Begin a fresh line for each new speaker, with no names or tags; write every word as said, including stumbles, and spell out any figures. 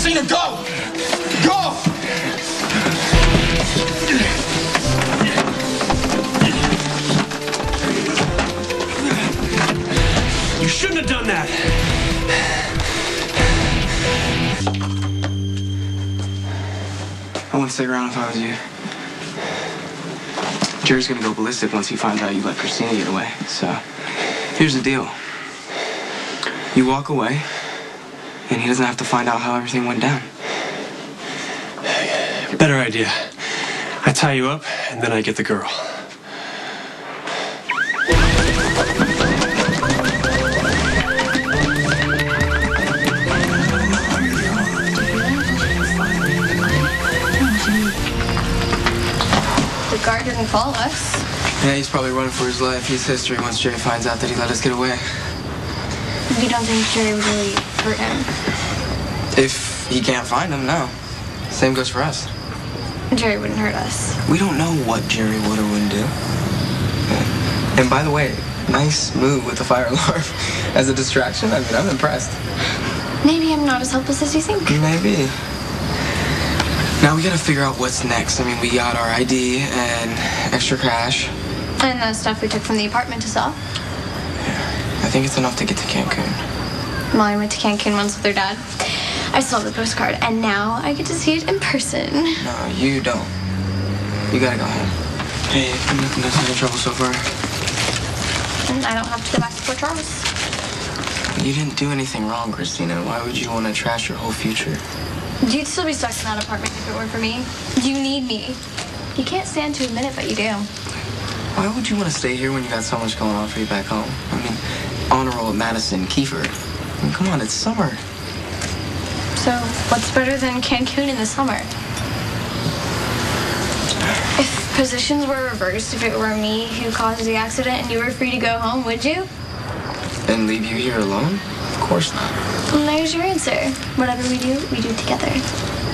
Christina, go! Go!
You shouldn't have done that.
I wouldn't stick around if I was you. Jerry's gonna go ballistic once he finds out you let Christina get away. So, here's the deal. You walk away, and he doesn't have to find out how everything went down.
Better idea. I tie you up, and then I get the girl.
The guard didn't follow us.
Yeah, he's probably running for his life. He's history once Jerry finds out that he let us get away.
You don't think Jerry would really hurt him?
If he can't find him, no. Same goes for us.
Jerry wouldn't hurt us.
We don't know what Jerry would or wouldn't do. Yeah. And by the way, nice move with the fire alarm. As a distraction, I mean, I'm impressed.
Maybe I'm not as helpless as you think.
Maybe. Now we gotta figure out what's next. I mean, we got our I D and extra cash.
And the stuff we took from the apartment to sell.
Yeah. I think it's enough to get to Cancun.
Molly went to Cancun once with her dad. I saw the postcard, and now I get to see it in person.
No, you don't. You gotta go home. Hey, nothing that's any trouble so far.
And I don't have to go back to Port Charles.
You didn't do anything wrong, Christina. Why would you want to trash your whole future?
You'd still be stuck in that apartment if it weren't for me. You need me. You can't stand to admit it, but you do.
Why would you want to stay here when you got so much going on for you back home? I mean, honor roll at Madison, Kiefer. I mean, come on, it's summer.
So, what's better than Cancun in the summer? If positions were reversed, if it were me who caused the accident and you were free to go home, would you?
And leave you here alone? Of course not.
Well, there's your answer. Whatever we do, we do together.